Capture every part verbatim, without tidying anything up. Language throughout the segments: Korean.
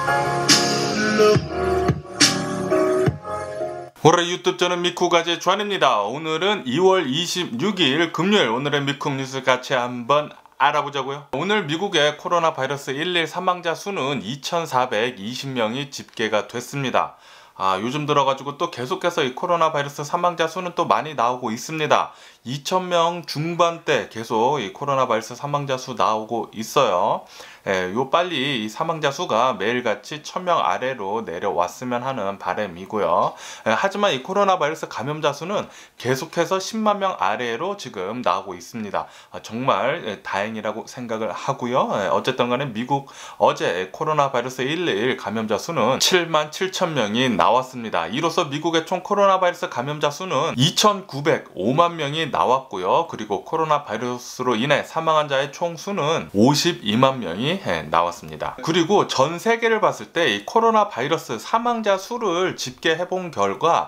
올해 유튜브 저는 미쿠가제 주한입니다. 오늘은 이월 이십육일 금요일, 오늘의 미쿠 뉴스 같이 한번 알아보자고요. 오늘 미국의 코로나 바이러스 일일 사망자 수는 이천사백이십 명이 집계가 됐습니다. 아, 요즘 들어가지고 또 계속해서 이 코로나 바이러스 사망자 수는 또 많이 나오고 있습니다. 이천 명 중반대 계속 이 코로나 바이러스 사망자 수 나오고 있어요. 예, 요 빨리 이 사망자 수가 매일같이 천 명 아래로 내려왔으면 하는 바람이고요. 예, 하지만 이 코로나 바이러스 감염자 수는 계속해서 십만 명 아래로 지금 나오고 있습니다. 아, 정말 예, 다행이라고 생각을 하고요. 예, 어쨌든 간에 미국 어제 코로나 바이러스 일일 감염자 수는 칠만 칠천 명이 나왔습니다. 이로써 미국의 총 코로나 바이러스 감염자 수는 이천구백오만 명이 나왔고요. 그리고 코로나 바이러스로 인해 사망한 자의 총 수는 오십이만 명이 나왔습니다. 그리고 전 세계를 봤을 때 이 코로나 바이러스 사망자 수를 집계해 본 결과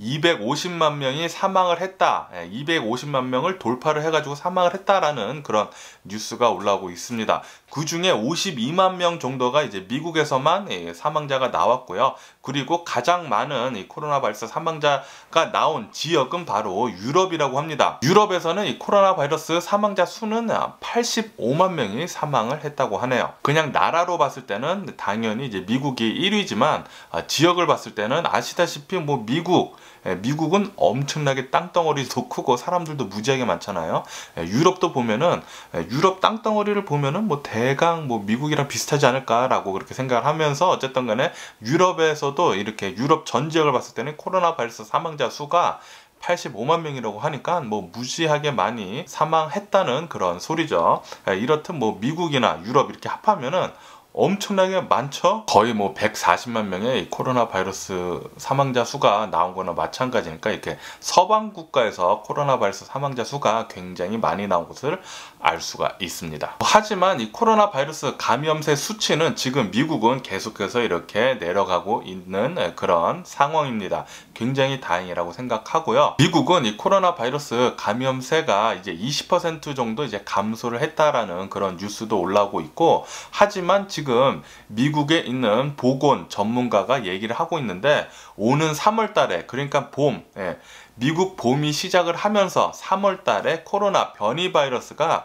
이백오십만 명이 사망을 했다. 이백오십만 명을 돌파를 해가지고 사망을 했다라는 그런 뉴스가 올라오고 있습니다. 그 중에 오십이만 명 정도가 이제 미국에서만 사망자가 나왔고요. 그리고 가장 많은 이 코로나 바이러스 사망자가 나온 지역은 바로 유럽이라고 합니다. 유럽에서는 이 코로나 바이러스 사망자 수는 팔십오만 명이 사망을 했다고 하네요. 그냥 나라로 봤을 때는 당연히 이제 미국이 일 위지만 지역을 봤을 때는 아시다시피 뭐 미국 미국은 엄청나게 땅덩어리도 크고 사람들도 무지하게 많잖아요. 유럽도 보면은 유럽 땅덩어리를 보면은 뭐 대강 뭐 미국이랑 비슷하지 않을까라고 그렇게 생각을 하면서 어쨌든 간에 유럽에서도 이렇게 유럽 전 지역을 봤을 때는 코로나 바이러스 사망자 수가 팔십오만 명이라고 하니까 뭐 무지하게 많이 사망했다는 그런 소리죠. 이렇듯 뭐 미국이나 유럽 이렇게 합하면은 엄청나게 많죠. 거의 뭐 백사십만 명의 코로나 바이러스 사망자 수가 나온 거나 마찬가지니까 이렇게 서방 국가에서 코로나 바이러스 사망자 수가 굉장히 많이 나온 것을 알 수가 있습니다. 하지만 이 코로나 바이러스 감염세 수치는 지금 미국은 계속해서 이렇게 내려가고 있는 그런 상황입니다. 굉장히 다행이라고 생각하고요. 미국은 이 코로나 바이러스 감염세가 이제 이십 퍼센트 정도 이제 감소를 했다라는 그런 뉴스도 올라오고 있고, 하지만 지금 지금 미국에 있는 보건 전문가가 얘기를 하고 있는데 오는 삼월 달에, 그러니까 봄, 예, 미국 봄이 시작을 하면서 삼월 달에 코로나 변이 바이러스가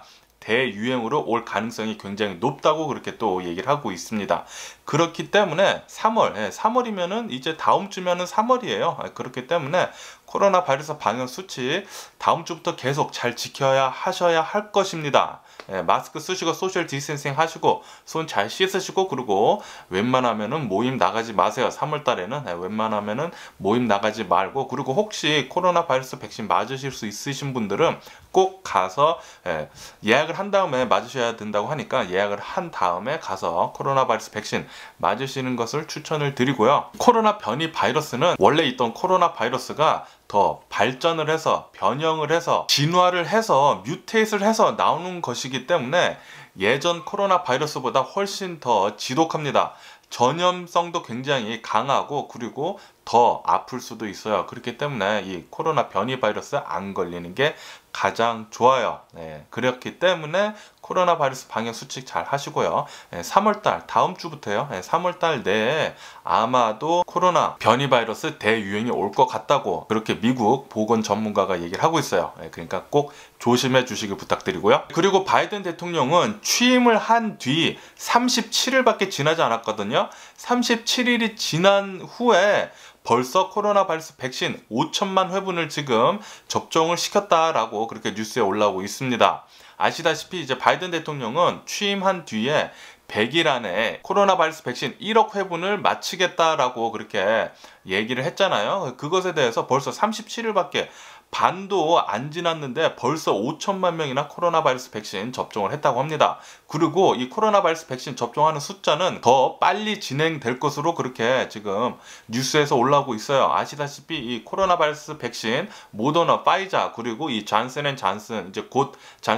대유행으로 올 가능성이 굉장히 높다고 그렇게 또 얘기를 하고 있습니다. 그렇기 때문에 삼월, 예, 삼월이면은 이제 다음 주면은 삼월이에요. 그렇기 때문에 코로나 바이러스 방역 수치 다음 주부터 계속 잘 지켜야 하셔야 할 것입니다. 예, 마스크 쓰시고 소셜 디스턴싱 하시고 손 잘 씻으시고, 그리고 웬만하면은 모임 나가지 마세요. 삼월 달에는 예, 웬만하면은 모임 나가지 말고, 그리고 혹시 코로나 바이러스 백신 맞으실 수 있으신 분들은 꼭 가서 예, 예약을 한 다음에 맞으셔야 된다고 하니까 예약을 한 다음에 가서 코로나 바이러스 백신 맞으시는 것을 추천을 드리고요. 코로나 변이 바이러스는 원래 있던 코로나 바이러스가 더 발전을 해서 변형을 해서 진화를 해서 뮤테이트를 해서 나오는 것이기 때문에 예전 코로나 바이러스보다 훨씬 더 지독합니다. 전염성도 굉장히 강하고 그리고 더 아플 수도 있어요. 그렇기 때문에 이 코로나 변이 바이러스 안 걸리는 게 가장 좋아요. 네, 그렇기 때문에 코로나 바이러스 방역 수칙 잘 하시고요. 네, 삼월 달 다음 주부터요. 네, 삼월 달 내에 아마도 코로나 변이 바이러스 대유행이 올 것 같다고 그렇게 미국 보건 전문가가 얘기를 하고 있어요. 네, 그러니까 꼭 조심해 주시길 부탁드리고요. 그리고 바이든 대통령은 취임을 한 뒤 삼십칠일밖에 지나지 않았거든요. 삼십칠일이 지난 후에 벌써 코로나 바이러스 백신 오천만 회분을 지금 접종을 시켰다라고 그렇게 뉴스에 올라오고 있습니다. 아시다시피 이제 바이든 대통령은 취임한 뒤에 백 일 안에 코로나 바이러스 백신 일억 회분을 마치겠다라고 그렇게 얘기를 했잖아요. 그것에 대해서 벌써 삼십칠일밖에 반도 안 지났는데 벌써 오천만 명이나 코로나 바이러스 백신 접종을 했다고 합니다. 그리고 이 코로나 바이러스 백신 접종하는 숫자는 더 빨리 진행될 것으로 그렇게 지금 뉴스에서 올라오고 있어요. 아시다시피 이 코로나 바이러스 백신 모더나, 파이자, 그리고 이 잔슨앤잔슨, 이제 곧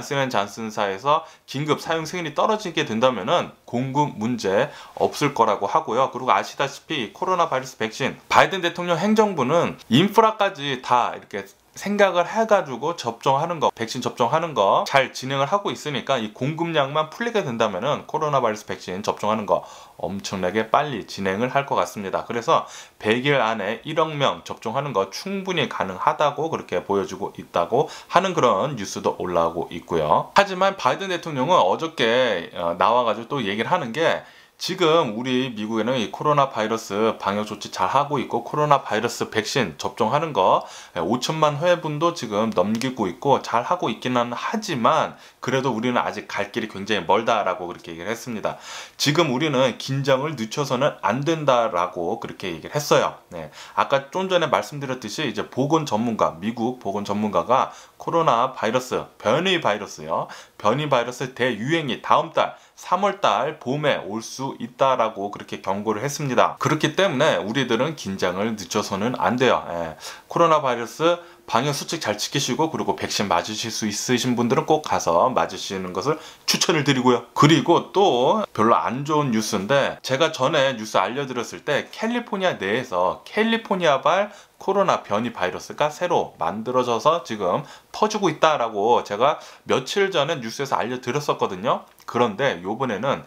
잔슨앤잔슨사에서 긴급 사용 승인이 떨어지게 된다면은 공급 문제 없을 거라고 하고요. 그리고 아시다시피 코로나 바이러스 백신 바이든 대통령 행정부는 인프라까지 다 이렇게 생각을 해가지고 접종하는 거, 백신 접종하는 거 잘 진행을 하고 있으니까 이 공급량만 풀리게 된다면은 코로나 바이러스 백신 접종하는 거 엄청나게 빨리 진행을 할 것 같습니다. 그래서 백 일 안에 일억 명 접종하는 거 충분히 가능하다고 그렇게 보여주고 있다고 하는 그런 뉴스도 올라오고 있고요. 하지만 바이든 대통령은 어저께 나와가지고 또 얘기를 하는 게, 지금 우리 미국에는 이 코로나 바이러스 방역 조치 잘 하고 있고 코로나 바이러스 백신 접종하는 거 오천만 회분도 지금 넘기고 있고 잘 하고 있기는 하지만 그래도 우리는 아직 갈 길이 굉장히 멀다라고 그렇게 얘기를 했습니다. 지금 우리는 긴장을 늦춰서는 안 된다라고 그렇게 얘기를 했어요. 네. 아까 좀 전에 말씀드렸듯이 이제 보건 전문가, 미국 보건 전문가가 코로나 바이러스, 변이 바이러스요. 변이 바이러스 대유행이 다음 달 삼월 달 봄에 올 수 있다라고 그렇게 경고를 했습니다. 그렇기 때문에 우리들은 긴장을 늦춰서는 안 돼요. 예. 코로나 바이러스 방역 수칙 잘 지키시고, 그리고 백신 맞으실 수 있으신 분들은 꼭 가서 맞으시는 것을 추천을 드리고요. 그리고 또 별로 안 좋은 뉴스인데, 제가 전에 뉴스 알려드렸을 때 캘리포니아 내에서 캘리포니아발 코로나 변이 바이러스가 새로 만들어져서 지금 퍼지고 있다라고 제가 며칠 전에 뉴스에서 알려드렸었거든요. 그런데 요번에는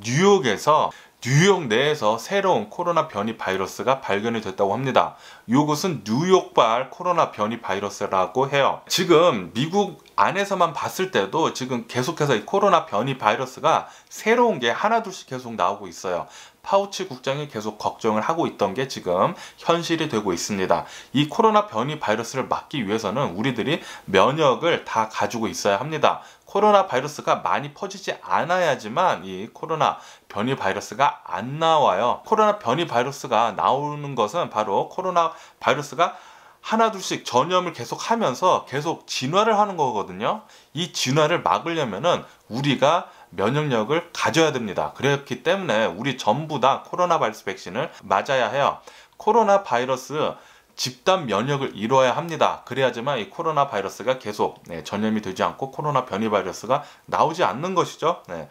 뉴욕에서 뉴욕 내에서 새로운 코로나 변이 바이러스가 발견이 됐다고 합니다. 이것은 뉴욕발 코로나 변이 바이러스라고 해요. 지금 미국 안에서만 봤을 때도 지금 계속해서 이 코로나 변이 바이러스가 새로운 게 하나둘씩 계속 나오고 있어요. 파우치 국장이 계속 걱정을 하고 있던 게 지금 현실이 되고 있습니다. 이 코로나 변이 바이러스를 막기 위해서는 우리들이 면역을 다 가지고 있어야 합니다. 코로나 바이러스가 많이 퍼지지 않아야지만 이 코로나 변이 바이러스가 안 나와요. 코로나 변이 바이러스가 나오는 것은 바로 코로나 바이러스가 하나둘씩 전염을 계속 하면서 계속 진화를 하는 거거든요. 이 진화를 막으려면은 우리가 면역력을 가져야 됩니다. 그렇기 때문에 우리 전부 다 코로나 바이러스 백신을 맞아야 해요. 코로나 바이러스 집단 면역을 이루어야 합니다. 그래야지만 이 코로나 바이러스가 계속 네, 전염이 되지 않고 코로나 변이 바이러스가 나오지 않는 것이죠. 네.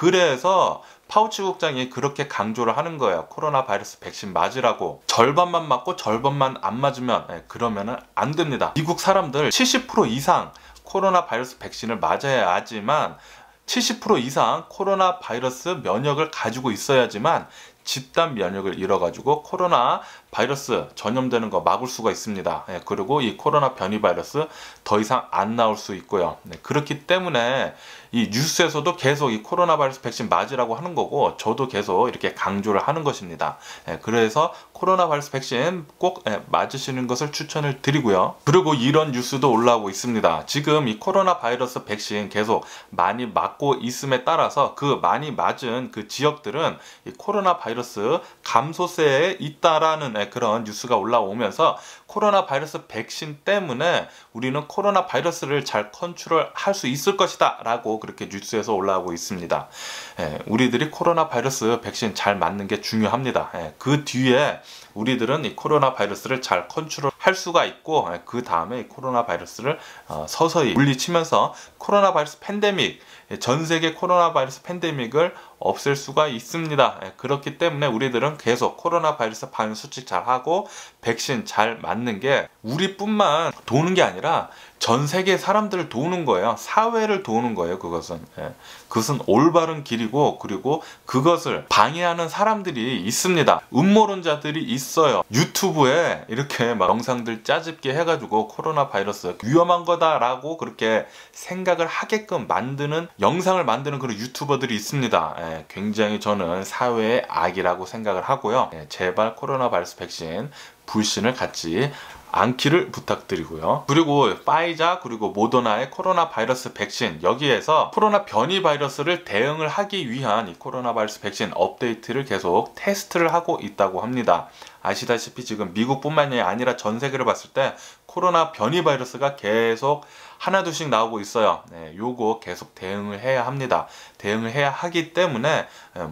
그래서 파우치 국장이 그렇게 강조를 하는 거예요. 코로나 바이러스 백신 맞으라고. 절반만 맞고 절반만 안 맞으면 네, 그러면은 안 됩니다. 미국 사람들 칠십 퍼센트 이상 코로나 바이러스 백신을 맞아야 하지만 칠십 퍼센트 이상 코로나 바이러스 면역을 가지고 있어야지만 집단 면역을 잃어가지고 코로나 바이러스 전염되는 거 막을 수가 있습니다. 예, 그리고 이 코로나 변이 바이러스 더 이상 안 나올 수 있고요. 네, 그렇기 때문에 이 뉴스에서도 계속 이 코로나 바이러스 백신 맞으라고 하는 거고, 저도 계속 이렇게 강조를 하는 것입니다. 예, 그래서 코로나 바이러스 백신 꼭 예, 맞으시는 것을 추천을 드리고요. 그리고 이런 뉴스도 올라오고 있습니다. 지금 이 코로나 바이러스 백신 계속 많이 맞고 있음에 따라서 그 많이 맞은 그 지역들은 이 코로나 바이러스 감소세에 있다라는 그런 뉴스가 올라오면서 코로나 바이러스 백신 때문에 우리는 코로나 바이러스를 잘 컨트롤 할 수 있을 것이다 라고 그렇게 뉴스에서 올라오고 있습니다. 예, 우리들이 코로나 바이러스 백신 잘 맞는 게 중요합니다. 예, 그 뒤에 우리들은 이 코로나 바이러스를 잘 컨트롤 할 수가 있고, 예, 그 다음에 이 코로나 바이러스를 어, 서서히 물리치면서 코로나 바이러스 팬데믹, 예, 전 세계 코로나 바이러스 팬데믹을 없앨 수가 있습니다. 예, 그렇기 때문에 우리들은 계속 코로나 바이러스 방역 수칙 잘 하고 백신 잘 맞는 게 우리뿐만 도는 게 아니라 전 세계 사람들을 도우는 거예요. 사회를 도우는 거예요. 그것은 예. 그것은 올바른 길이고, 그리고 그것을 방해하는 사람들이 있습니다. 음모론자들이 있어요. 유튜브에 이렇게 막 영상들 짜집게 해가지고 코로나 바이러스 위험한 거다라고 그렇게 생각을 하게끔 만드는, 영상을 만드는 그런 유튜버들이 있습니다. 예. 굉장히 저는 사회의 악이라고 생각을 하고요. 예. 제발 코로나 바이러스 백신 불신을 갖지 않기를 부탁드리고요. 그리고 파이자 그리고 모더나의 코로나 바이러스 백신, 여기에서 코로나 변이 바이러스를 대응을 하기 위한 이 코로나 바이러스 백신 업데이트를 계속 테스트를 하고 있다고 합니다. 아시다시피 지금 미국뿐만이 아니라 전 세계를 봤을 때 코로나 변이 바이러스가 계속 하나둘씩 나오고 있어요. 네, 요거 계속 대응을 해야 합니다. 대응을 해야 하기 때문에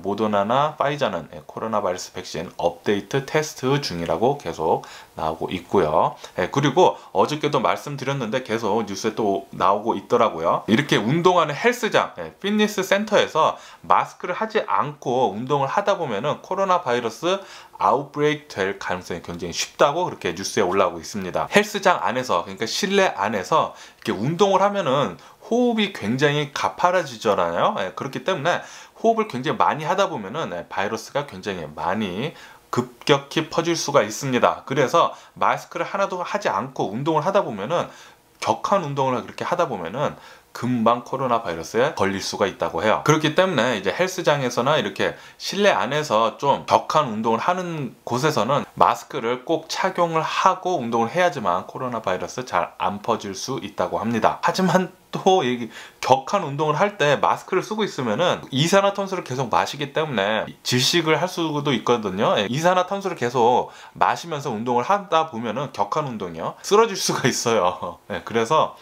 모더나나 파이자는 코로나 바이러스 백신 업데이트 테스트 중이라고 계속 나오고 있고요. 네, 그리고 어저께도 말씀드렸는데 계속 뉴스에 또 나오고 있더라고요. 이렇게 운동하는 헬스장, 피트니스 센터에서 마스크를 하지 않고 운동을 하다 보면은 코로나 바이러스 아웃브레이크 될 가능성이 굉장히 쉽다고 그렇게 뉴스에 올라오고 있습니다. 헬스장 안에서, 그러니까 실내 안에서 이렇게 운동을 하면은 호흡이 굉장히 가파라지잖아요. 예, 그렇기 때문에 호흡을 굉장히 많이 하다 보면은 예, 바이러스가 굉장히 많이 급격히 퍼질 수가 있습니다. 그래서 마스크를 하나도 하지 않고 운동을 하다 보면은, 격한 운동을 그렇게 하다 보면은 금방 코로나 바이러스에 걸릴 수가 있다고 해요. 그렇기 때문에 이제 헬스장에서나 이렇게 실내 안에서 좀 격한 운동을 하는 곳에서는 마스크를 꼭 착용을 하고 운동을 해야지만 코로나 바이러스 잘 안 퍼질 수 있다고 합니다. 하지만 또 이 격한 운동을 할 때 마스크를 쓰고 있으면은 이산화탄소를 계속 마시기 때문에 질식을 할 수도 있거든요. 이산화탄소를 계속 마시면서 운동을 하다 보면은 격한 운동이요, 쓰러질 수가 있어요. 그래서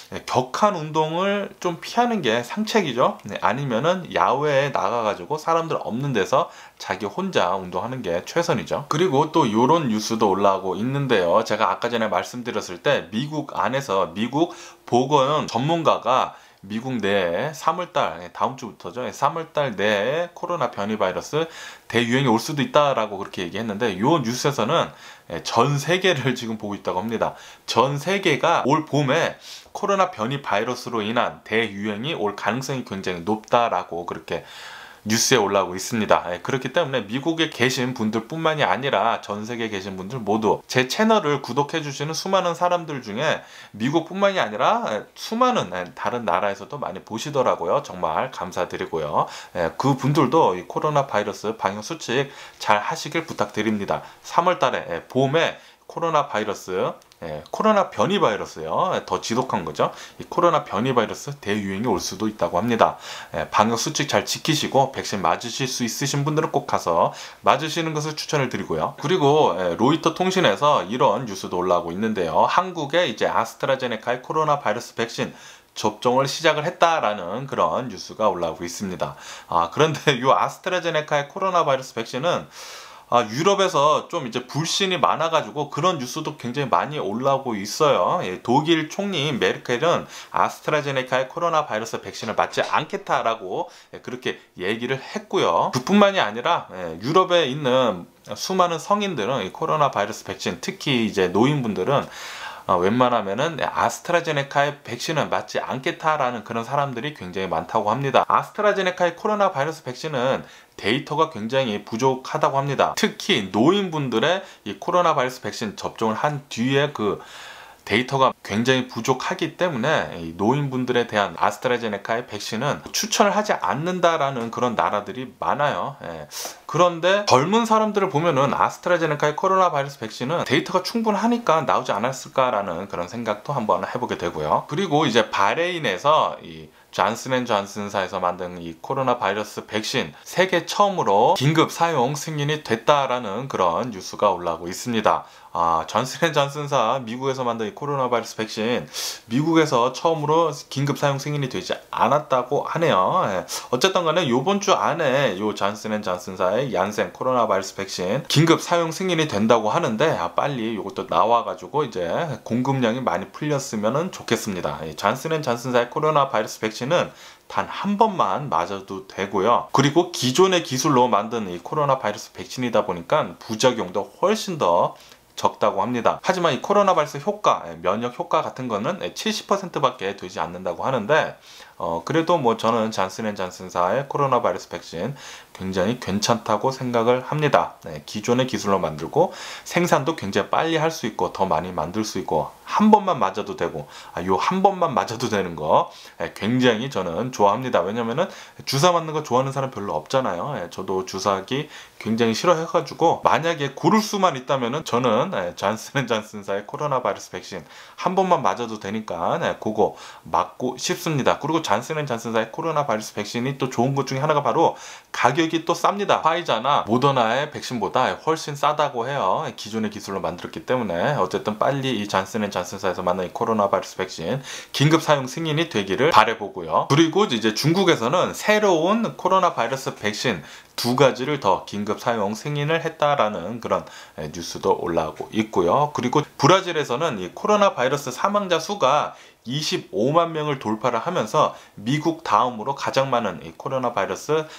격한 운동을 좀 피하는 게 상책이죠. 아니면은 야외에 나가가지고 사람들 없는 데서 자기 혼자 운동하는 게 최선이죠. 그리고 또 이런 뉴스도 올라오고 있는데요. 제가 아까 전에 말씀드렸을 때 미국 안에서, 미국 보건 전문가가 미국 내에 삼월달, 다음 주부터죠, 삼월달 내에 코로나 변이 바이러스 대유행이 올 수도 있다라고 그렇게 얘기했는데, 이 뉴스에서는 전 세계를 지금 보고 있다고 합니다. 전 세계가 올 봄에 코로나 변이 바이러스로 인한 대유행이 올 가능성이 굉장히 높다라고 그렇게 뉴스에 올라오고 있습니다. 예, 그렇기 때문에 미국에 계신 분들 뿐만이 아니라 전 세계에 계신 분들 모두 제 채널을 구독해 주시는 수많은 사람들 중에 미국 뿐만이 아니라 수많은 다른 나라에서도 많이 보시더라고요. 정말 감사드리고요. 예, 그 분들도 이 코로나 바이러스 방역 수칙 잘 하시길 부탁드립니다. 삼월 달에, 예, 봄에 코로나 바이러스, 예, 코로나 변이 바이러스요, 더 지독한 거죠. 이 코로나 변이 바이러스 대유행이 올 수도 있다고 합니다. 예, 방역 수칙 잘 지키시고 백신 맞으실 수 있으신 분들은 꼭 가서 맞으시는 것을 추천을 드리고요. 그리고 예, 로이터 통신에서 이런 뉴스도 올라오고 있는데요. 한국에 이제 아스트라제네카의 코로나 바이러스 백신 접종을 시작을 했다라는 그런 뉴스가 올라오고 있습니다. 아, 그런데 이 아스트라제네카의 코로나 바이러스 백신은 아, 유럽에서 좀 이제 불신이 많아가지고 그런 뉴스도 굉장히 많이 올라오고 있어요. 예, 독일 총리 메르켈은 아스트라제네카의 코로나 바이러스 백신을 맞지 않겠다라고 예, 그렇게 얘기를 했고요. 그뿐만이 아니라 예, 유럽에 있는 수많은 성인들은 이 코로나 바이러스 백신, 특히 이제 노인분들은 어, 웬만하면은 아스트라제네카의 백신은 맞지 않겠다라는 그런 사람들이 굉장히 많다고 합니다. 아스트라제네카의 코로나 바이러스 백신은 데이터가 굉장히 부족하다고 합니다. 특히 노인분들의 이 코로나 바이러스 백신 접종을 한 뒤에 그 데이터가 굉장히 부족하기 때문에 이 노인분들에 대한 아스트라제네카의 백신은 추천을 하지 않는다라는 그런 나라들이 많아요. 예. 그런데 젊은 사람들을 보면은 아스트라제네카의 코로나 바이러스 백신은 데이터가 충분하니까 나오지 않았을까라는 그런 생각도 한번 해보게 되고요. 그리고 이제 바레인에서 이 존슨앤존슨사에서 만든 이 코로나 바이러스 백신 세계 처음으로 긴급 사용 승인이 됐다라는 그런 뉴스가 올라오고 있습니다. 아, 존슨앤존슨사 미국에서 만든 이 코로나 바이러스 백신 미국에서 처음으로 긴급 사용 승인이 되지 않았다고 하네요. 예. 어쨌든 간에 이번 주 안에 요 존슨앤존슨사의 얀센 코로나 바이러스 백신 긴급 사용 승인이 된다고 하는데, 아, 빨리 이것도 나와가지고 이제 공급량이 많이 풀렸으면 좋겠습니다. 존슨앤존슨사의 코로나 바이러스 백신은 단 한 번만 맞아도 되고요. 그리고 기존의 기술로 만든 이 코로나 바이러스 백신이다 보니까 부작용도 훨씬 더 적다고 합니다. 하지만 이 코로나 바이러스 효과, 면역 효과 같은 거는 칠십 퍼센트 밖에 되지 않는다고 하는데, 어, 그래도 뭐 저는 존슨앤존슨사의 코로나 바이러스 백신 굉장히 괜찮다고 생각을 합니다. 네, 기존의 기술로 만들고 생산도 굉장히 빨리 할 수 있고 더 많이 만들 수 있고 한 번만 맞아도 되고, 아, 요 한 번만 맞아도 되는 거 예, 굉장히 저는 좋아합니다. 왜냐면은 주사 맞는 거 좋아하는 사람 별로 없잖아요. 예, 저도 주사하기 굉장히 싫어해가지고 만약에 고를 수만 있다면은 저는 예, 존슨앤존슨사의 코로나 바이러스 백신 한 번만 맞아도 되니까 예, 그거 맞고 싶습니다. 그리고 존슨앤존슨사의 코로나 바이러스 백신이 또 좋은 것 중에 하나가 바로 가격이 또 쌉니다. 화이자나 모더나의 백신보다 훨씬 싸다고 해요. 기존의 기술로 만들었기 때문에. 어쨌든 빨리 이 존슨앤존슨사에서 만든 이 코로나 바이러스 백신 긴급 사용 승인이 되기를 바라보고요. 그리고 이제 중국에서는 새로운 코로나 바이러스 백신 두 가지를 더 긴급 사용 승인을 했다라는 그런 뉴스도 올라오고 있고요. 그리고 브라질에서는 이 코로나 바이러스 사망자 수가 이십오만 명을 돌파를 하면서 미국 다음으로 가장 많은 이 코로나 바이러스 사망자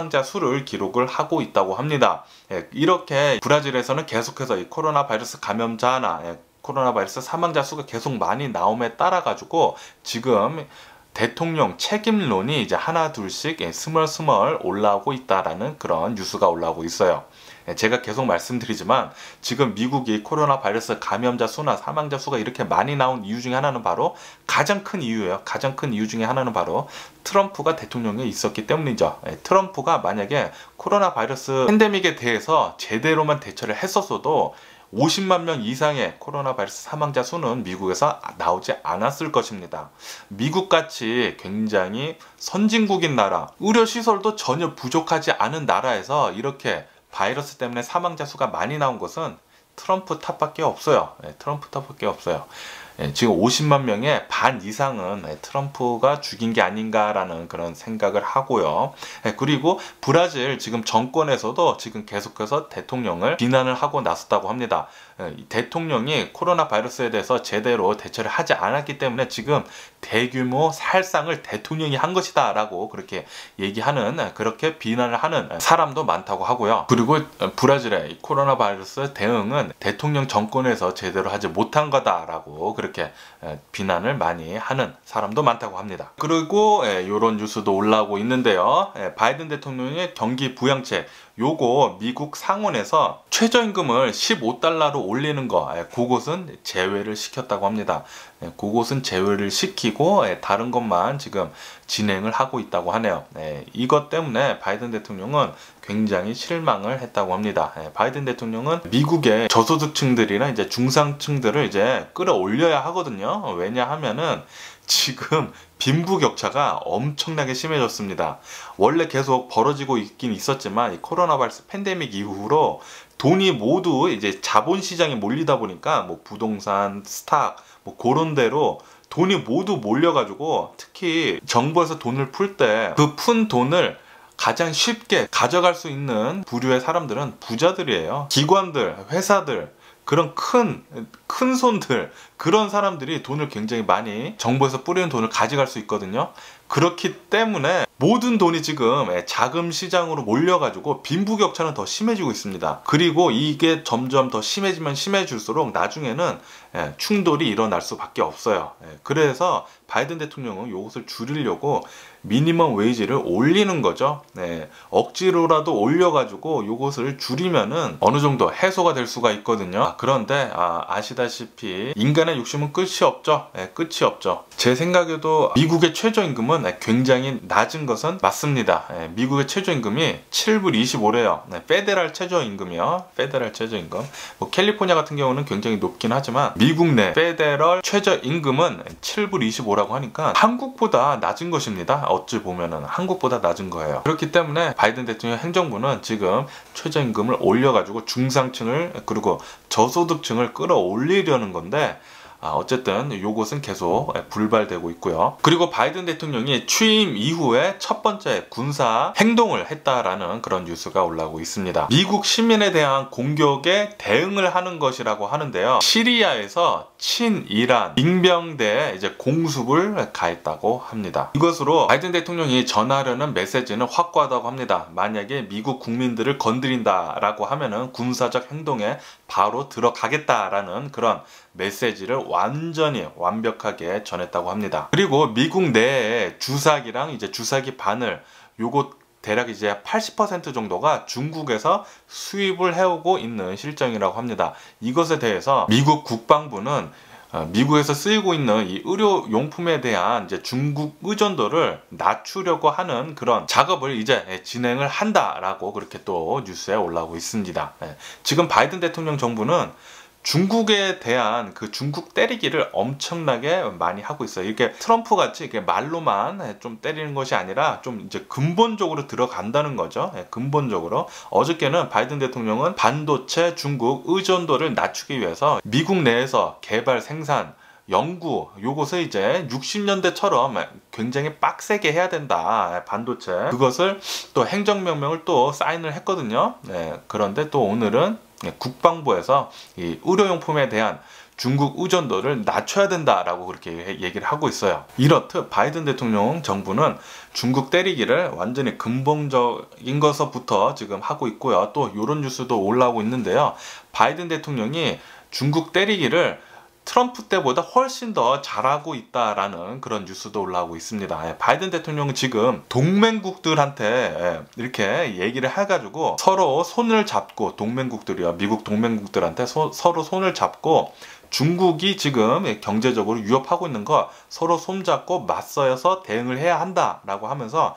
사망자 수를 기록을 하고 있다고 합니다. 예, 이렇게 브라질에서는 계속해서 이 코로나 바이러스 감염자나 예, 코로나 바이러스 사망자 수가 계속 많이 나옴에 따라 가지고 지금 대통령 책임론이 이제 하나 둘씩 스멀스멀 올라오고 있다라는 그런 뉴스가 올라오고 있어요. 제가 계속 말씀드리지만 지금 미국이 코로나 바이러스 감염자 수나 사망자 수가 이렇게 많이 나온 이유 중에 하나는 바로 가장 큰 이유예요. 가장 큰 이유 중에 하나는 바로 트럼프가 대통령에 있었기 때문이죠. 트럼프가 만약에 코로나 바이러스 팬데믹에 대해서 제대로만 대처를 했었어도 오십만 명 이상의 코로나 바이러스 사망자 수는 미국에서 나오지 않았을 것입니다. 미국같이 굉장히 선진국인 나라, 의료시설도 전혀 부족하지 않은 나라에서 이렇게 바이러스 때문에 사망자 수가 많이 나온 것은 트럼프 탓밖에 없어요. 네, 트럼프 탓밖에 없어요. 네, 지금 오십만 명의 반 이상은 네, 트럼프가 죽인 게 아닌가라는 그런 생각을 하고요. 네, 그리고 브라질 지금 정권에서도 지금 계속해서 대통령을 비난을 하고 나섰다고 합니다. 네, 대통령이 코로나 바이러스에 대해서 제대로 대처를 하지 않았기 때문에 지금 대규모 살상을 대통령이 한 것이다 라고 그렇게 얘기하는, 그렇게 비난을 하는 사람도 많다고 하고요. 그리고 브라질의 코로나 바이러스 대응은 대통령 정권에서 제대로 하지 못한 거다라고 그렇게 비난을 많이 하는 사람도 많다고 합니다. 그리고 이런 뉴스도 올라오고 있는데요. 바이든 대통령의 경기 부양책, 요거 미국 상원에서 최저임금을 십오 달러로 올리는 거, 그것은 제외를 시켰다고 합니다. 그것은 제외를 시키고 다른 것만 지금 진행을 하고 있다고 하네요. 이것 때문에 바이든 대통령은 굉장히 실망을 했다고 합니다. 바이든 대통령은 미국의 저소득층들이나 이제 중상층들을 이제 끌어올려야 하거든요. 왜냐하면은 지금 빈부격차가 엄청나게 심해졌습니다. 원래 계속 벌어지고 있긴 있었지만 이 코로나 바이러스 팬데믹 이후로 돈이 모두 이제 자본시장에 몰리다 보니까 뭐 부동산, 스탁, 뭐 그런 데로 돈이 모두 몰려가지고 특히 정부에서 돈을 풀 때 그 푼 돈을 가장 쉽게 가져갈 수 있는 부류의 사람들은 부자들이에요. 기관들, 회사들, 그런 큰, 큰 손들, 그런 사람들이 돈을 굉장히 많이 정부에서 뿌리는 돈을 가져갈 수 있거든요. 그렇기 때문에 모든 돈이 지금 자금 시장으로 몰려가지고 빈부격차는 더 심해지고 있습니다. 그리고 이게 점점 더 심해지면 심해질수록 나중에는 충돌이 일어날 수밖에 없어요. 그래서 바이든 대통령은 이것을 줄이려고 미니멈 웨이지를 올리는 거죠. 네, 억지로라도 올려가지고 이것을 줄이면은 어느 정도 해소가 될 수가 있거든요. 아, 그런데 아, 아시다시피 인간의 욕심은 끝이 없죠. 네, 끝이 없죠. 제 생각에도 미국의 최저임금은 굉장히 낮은 것은 맞습니다. 네, 미국의 최저임금이 칠 불 이십오 래요. 네, 페데럴 최저임금이요. 페데럴 최저임금. 뭐 캘리포니아 같은 경우는 굉장히 높긴 하지만 미국 내 페데럴 최저임금은 칠 불 이십오 라고 하니까 한국보다 낮은 것입니다. 어찌 보면은 한국보다 낮은 거예요. 그렇기 때문에 바이든 대통령 행정부는 지금 최저임금을 올려가지고 중상층을 그리고 저소득층을 끌어올리려는 건데 아, 어쨌든 요것은 계속 불발되고 있고요. 그리고 바이든 대통령이 취임 이후에 첫 번째 군사 행동을 했다라는 그런 뉴스가 올라오고 있습니다. 미국 시민에 대한 공격에 대응을 하는 것이라고 하는데요. 시리아에서 친이란 민병대에 이제 공습을 가했다고 합니다. 이것으로 바이든 대통령이 전하려는 메시지는 확고하다고 합니다. 만약에 미국 국민들을 건드린다라고 하면은 군사적 행동에 바로 들어가겠다라는 그런 메시지를 완전히 완벽하게 전했다고 합니다. 그리고 미국 내에 주사기랑 이제 주사기 바늘 요거 대략 이제 팔십 퍼센트 정도가 중국에서 수입을 해오고 있는 실정이라고 합니다. 이것에 대해서 미국 국방부는 미국에서 쓰이고 있는 이 의료용품에 대한 이제 중국 의존도를 낮추려고 하는 그런 작업을 이제 진행을 한다라고 그렇게 또 뉴스에 올라오고 있습니다. 지금 바이든 대통령 정부는 중국에 대한 그 중국 때리기를 엄청나게 많이 하고 있어요. 이렇게 트럼프 같이 이렇게 말로만 좀 때리는 것이 아니라 좀 이제 근본적으로 들어간다는 거죠. 예, 근본적으로. 어저께는 바이든 대통령은 반도체 중국 의존도를 낮추기 위해서 미국 내에서 개발, 생산, 연구, 요것을 이제 육십 년대처럼 굉장히 빡세게 해야 된다. 반도체. 그것을 또 행정명령을 또 사인을 했거든요. 네, 그런데 또 오늘은 국방부에서 이 의료용품에 대한 중국 의존도를 낮춰야 된다라고 그렇게 얘기를 하고 있어요. 이렇듯 바이든 대통령 정부는 중국 때리기를 완전히 근본적인 것서부터 지금 하고 있고요. 또 이런 뉴스도 올라오고 있는데요. 바이든 대통령이 중국 때리기를 트럼프 때보다 훨씬 더 잘하고 있다라는 그런 뉴스도 올라오고 있습니다. 바이든 대통령은 지금 동맹국들한테 이렇게 얘기를 해가지고 서로 손을 잡고, 동맹국들이요, 미국 동맹국들한테 소, 서로 손을 잡고 중국이 지금 경제적으로 위협하고 있는 거 서로 손잡고 맞서서 대응을 해야 한다라고 하면서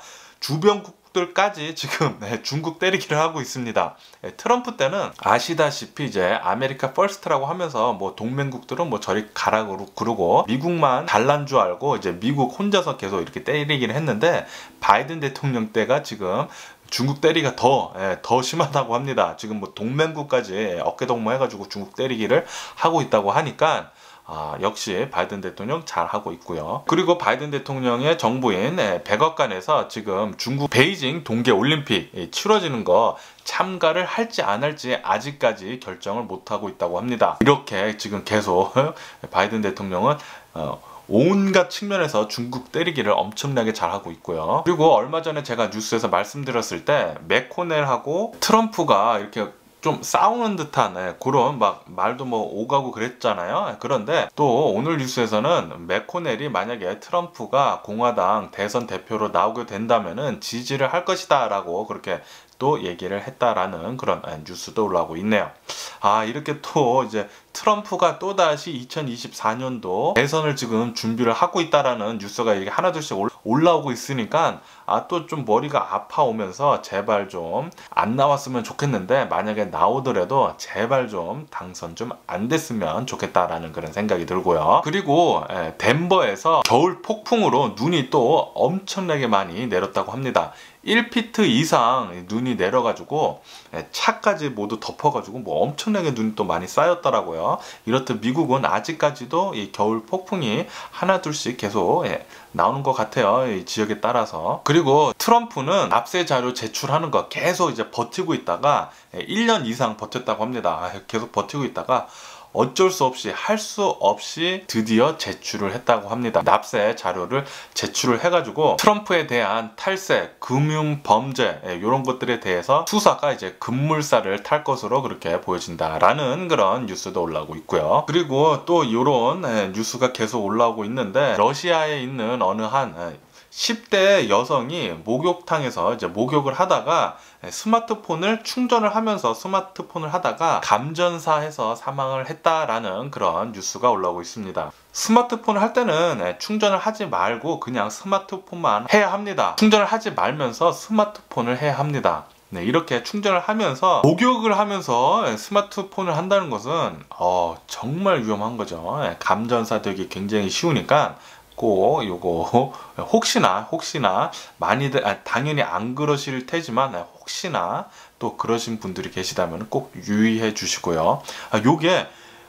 주변국들까지 지금 중국 때리기를 하고 있습니다. 트럼프 때는 아시다시피 이제 아메리카 퍼스트라고 하면서 뭐 동맹국들은 뭐 저리 가라 그러고 미국만 잘난 줄 알고 이제 미국 혼자서 계속 이렇게 때리기를 했는데, 바이든 대통령 때가 지금 중국 때리기가 더, 예, 더 심하다고 합니다. 지금 뭐 동맹국까지 어깨동무 해가지고 중국 때리기를 하고 있다고 하니까 아, 역시 바이든 대통령 잘하고 있고요. 그리고 바이든 대통령의 정부인 백악관에서 지금 중국 베이징 동계올림픽 치러지는 거 참가를 할지 안 할지 아직까지 결정을 못하고 있다고 합니다. 이렇게 지금 계속 바이든 대통령은 어, 온갖 측면에서 중국 때리기를 엄청나게 잘하고 있고요. 그리고 얼마 전에 제가 뉴스에서 말씀드렸을 때 맥코넬하고 트럼프가 이렇게 좀 싸우는 듯한 그런 막 말도 뭐 오가고 그랬잖아요. 그런데 또 오늘 뉴스에서는 맥코넬이 만약에 트럼프가 공화당 대선 대표로 나오게 된다면은 지지를 할 것이다 라고 그렇게 또 얘기를 했다라는 그런 뉴스도 올라오고 있네요. 아, 이렇게 또 이제 트럼프가 또다시 이천이십사 년도 대선을 지금 준비를 하고 있다라는 뉴스가 이렇게 하나둘씩 올라오고 있으니까 아, 또 좀 머리가 아파오면서 제발 좀 안 나왔으면 좋겠는데, 만약에 나오더라도 제발 좀 당선 좀 안 됐으면 좋겠다라는 그런 생각이 들고요. 그리고 예, 덴버에서 겨울 폭풍으로 눈이 또 엄청나게 많이 내렸다고 합니다. 일 피트 이상 눈이 내려가지고 차까지 모두 덮어가지고 뭐 엄청나게 눈이 또 많이 쌓였더라고요. 이렇듯 미국은 아직까지도 이 겨울 폭풍이 하나둘씩 계속 나오는 것 같아요. 이 지역에 따라서. 그리고 트럼프는 납세 자료 제출하는 거 계속 이제 버티고 있다가 일 년 이상 버텼다고 합니다. 계속 버티고 있다가 어쩔 수 없이 할 수 없이 드디어 제출을 했다고 합니다. 납세 자료를 제출을 해가지고 트럼프에 대한 탈세, 금융 범죄 이런 것들에 대해서 수사가 이제 급물살을 탈 것으로 그렇게 보여진다라는 그런 뉴스도 올라오고 있고요. 그리고 또 이런 뉴스가 계속 올라오고 있는데, 러시아에 있는 어느 한 십 대 여성이 목욕탕에서 이제 목욕을 하다가 스마트폰을 충전을 하면서 스마트폰을 하다가 감전사해서 사망을 했다라는 그런 뉴스가 올라오고 있습니다. 스마트폰을 할 때는 충전을 하지 말고 그냥 스마트폰만 해야 합니다. 충전을 하지 말면서 스마트폰을 해야 합니다. 네, 이렇게 충전을 하면서 목욕을 하면서 스마트폰을 한다는 것은 어, 정말 위험한 거죠. 감전사 되기 굉장히 쉬우니까 꼭 요거 혹시나 혹시나 많이들 아, 당연히 안 그러실 테지만 혹시나 또 그러신 분들이 계시다면 꼭 유의해 주시고요. 아, 요게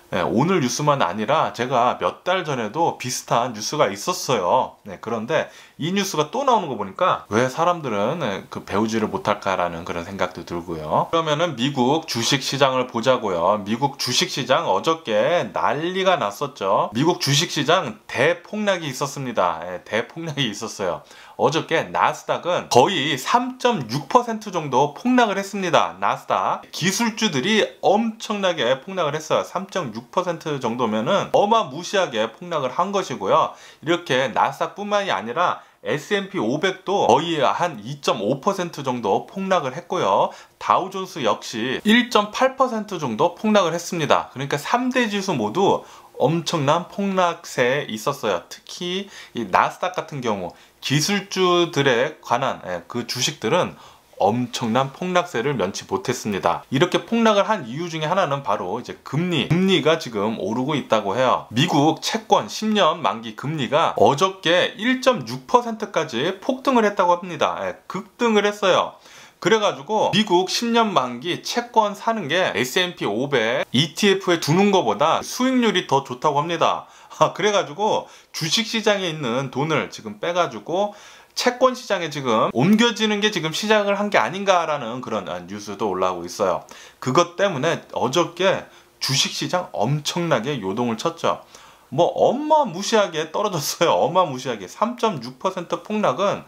오늘 뉴스만 아니라 제가 몇 달 전에도 비슷한 뉴스가 있었어요. 네, 그런데 이 뉴스가 또 나오는 거 보니까 왜 사람들은 그 배우지를 못할까라는 그런 생각도 들고요. 그러면은 미국 주식시장을 보자고요. 미국 주식시장 어저께 난리가 났었죠. 미국 주식시장 대폭락이 있었습니다. 네, 대폭락이 있었어요. 어저께 나스닥은 거의 삼 점 육 퍼센트 정도 폭락을 했습니다. 나스닥 기술주들이 엄청나게 폭락을 했어요. 삼 점 육 퍼센트 정도면은 어마무시하게 폭락을 한 것이고요. 이렇게 나스닥 뿐만이 아니라 에스 앤 피 오백도 거의 한 이 점 오 퍼센트 정도 폭락을 했고요. 다우존스 역시 일 점 팔 퍼센트 정도 폭락을 했습니다. 그러니까 삼 대 지수 모두 엄청난 폭락세에 있었어요. 특히 이 나스닥 같은 경우 기술주들에 관한 그 주식들은 엄청난 폭락세를 면치 못했습니다. 이렇게 폭락을 한 이유 중에 하나는 바로 이제 금리, 금리가 지금 오르고 있다고 해요. 미국 채권 십 년 만기 금리가 어저께 일 점 육 퍼센트까지 폭등을 했다고 합니다. 급등을 했어요. 그래가지고 미국 십 년 만기 채권 사는 게 에스 앤 피 오백 이 티 에프에 두는 것보다 수익률이 더 좋다고 합니다. 그래가지고 주식시장에 있는 돈을 지금 빼가지고 채권 시장에 지금 옮겨지는 게 지금 시작을 한 게 아닌가라는 그런 뉴스도 올라오고 있어요. 그것 때문에 어저께 주식시장 엄청나게 요동을 쳤죠. 뭐 어마무시하게 떨어졌어요. 어마무시하게. 삼 점 육 퍼센트 폭락은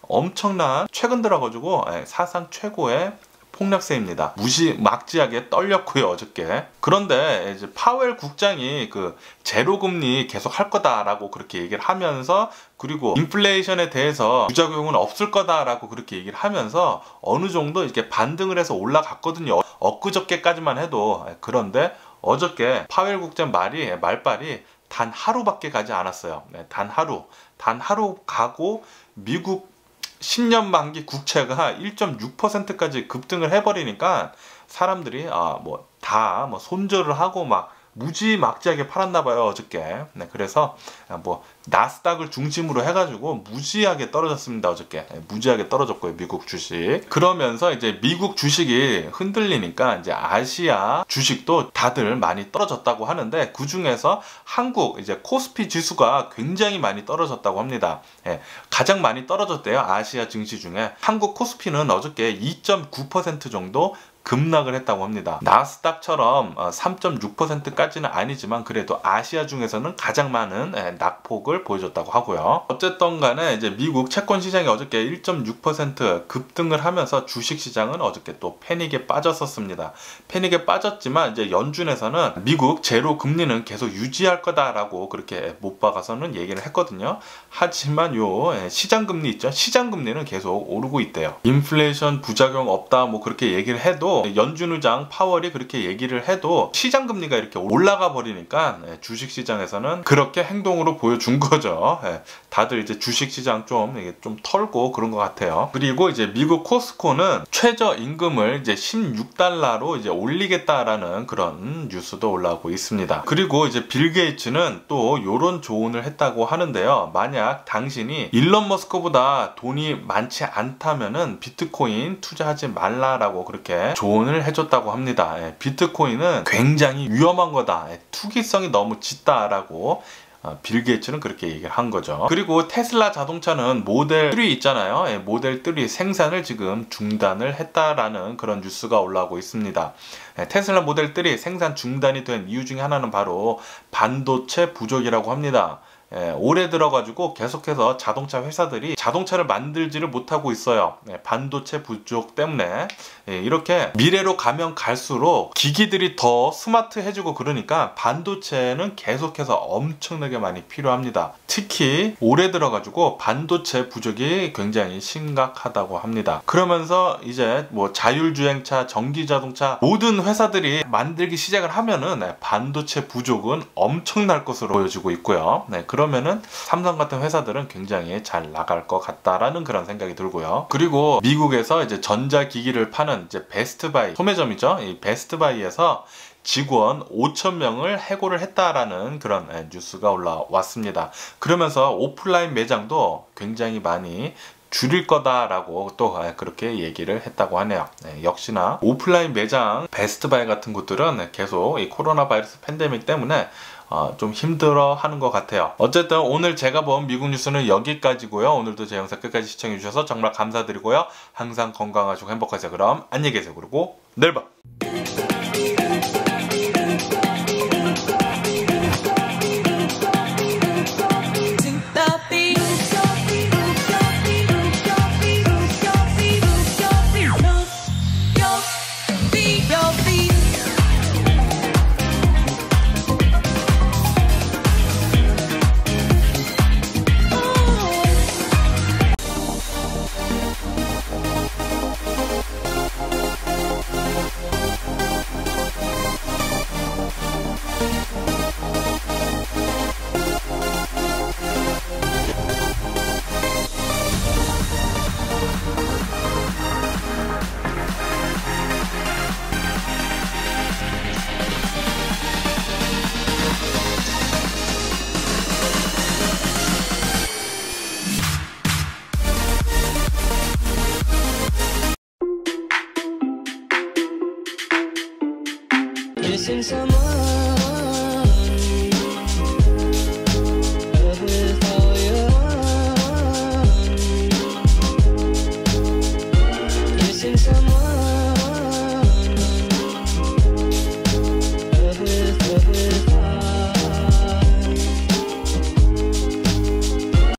엄청난, 최근 들어가지고 사상 최고의 폭락세입니다. 무시막지하게 떨렸고요, 어저께. 그런데 이제 파웰 국장이 그 제로 금리 계속 할 거다라고 그렇게 얘기를 하면서, 그리고 인플레이션에 대해서 부작용은 없을 거다라고 그렇게 얘기를 하면서 어느 정도 이렇게 반등을 해서 올라갔거든요. 엊그저께까지만 해도. 그런데 어저께 파웰 국장 말이 말빨이 단 하루밖에 가지 않았어요. 네, 단 하루. 단 하루 가고 미국 십 년 만기 국채가 일 점 육 퍼센트까지 급등을 해버리니까 사람들이 아 뭐 다 뭐 손절을 하고 막 무지막지하게 팔았나 봐요, 어저께. 네, 그래서 뭐 나스닥을 중심으로 해가지고 무지하게 떨어졌습니다, 어저께. 네, 무지하게 떨어졌고요, 미국 주식. 그러면서 이제 미국 주식이 흔들리니까 이제 아시아 주식도 다들 많이 떨어졌다고 하는데, 그 중에서 한국 이제 코스피 지수가 굉장히 많이 떨어졌다고 합니다. 네, 가장 많이 떨어졌대요, 아시아 증시 중에. 한국 코스피는 어저께 이 점 구 퍼센트 정도 급락을 했다고 합니다. 나스닥처럼 삼 점 육 퍼센트까지는 아니지만 그래도 아시아 중에서는 가장 많은 낙폭을 보여줬다고 하고요. 어쨌든 간에 이제 미국 채권 시장이 어저께 일 점 육 퍼센트 급등을 하면서 주식 시장은 어저께 또 패닉에 빠졌었습니다. 패닉에 빠졌지만 이제 연준에서는 미국 제로 금리는 계속 유지할 거다라고 그렇게 못 박아서는 얘기를 했거든요. 하지만 요 시장 금리 있죠? 시장 금리는 계속 오르고 있대요. 인플레이션 부작용 없다 뭐 그렇게 얘기를 해도, 연준 의장 파월이 그렇게 얘기를 해도 시장 금리가 이렇게 올라가 버리니까 주식 시장에서는 그렇게 행동으로 보여준 거죠. 다들 이제 주식 시장 좀 이게 좀 털고 그런 것 같아요. 그리고 이제 미국 코스코는 최저 임금을 이제 십육 달러로 이제 올리겠다라는 그런 뉴스도 올라오고 있습니다. 그리고 이제 빌 게이츠는 또 요런 조언을 했다고 하는데요. 만약 당신이 일론 머스크보다 돈이 많지 않다면은 비트코인 투자하지 말라라고 그렇게 조언을 해줬다고 합니다. 예, 비트코인은 굉장히 위험한 거다. 예, 투기성이 너무 짙다라고 어, 빌 게이츠는 그렇게 얘기를 한 거죠. 그리고 테슬라 자동차는 모델 삼 있잖아요. 예, 모델 삼 생산을 지금 중단을 했다라는 그런 뉴스가 올라오고 있습니다. 예, 테슬라 모델 삼 생산 중단이 된 이유 중에 하나는 바로 반도체 부족이라고 합니다. 예, 올해 들어가지고 계속해서 자동차 회사들이 자동차를 만들지를 못하고 있어요. 예, 반도체 부족 때문에. 예, 이렇게 미래로 가면 갈수록 기기들이 더 스마트해지고 그러니까 반도체는 계속해서 엄청나게 많이 필요합니다. 특히 올해 들어가지고 반도체 부족이 굉장히 심각하다고 합니다. 그러면서 이제 뭐 자율주행차, 전기자동차 모든 회사들이 만들기 시작을 하면은 네, 반도체 부족은 엄청날 것으로 보여지고 있고요. 네, 그러면은 삼성 같은 회사들은 굉장히 잘 나갈 것 같다라는 그런 생각이 들고요. 그리고 미국에서 이제 전자기기를 파는 이제 베스트바이 소매점이죠. 이 베스트바이에서 직원 오천 명을 해고를 했다라는 그런 뉴스가 올라왔습니다. 그러면서 오프라인 매장도 굉장히 많이 줄일 거다라고 또 그렇게 얘기를 했다고 하네요. 네, 역시나 오프라인 매장 베스트바이 같은 곳들은 계속 이 코로나 바이러스 팬데믹 때문에 어, 좀 힘들어 하는 것 같아요. 어쨌든 오늘 제가 본 미국 뉴스는 여기까지고요. 오늘도 제 영상 끝까지 시청해 주셔서 정말 감사드리고요. 항상 건강하시고 행복하세요. 그럼 안녕히 계세요. 그리고 내일 봐. Missing someone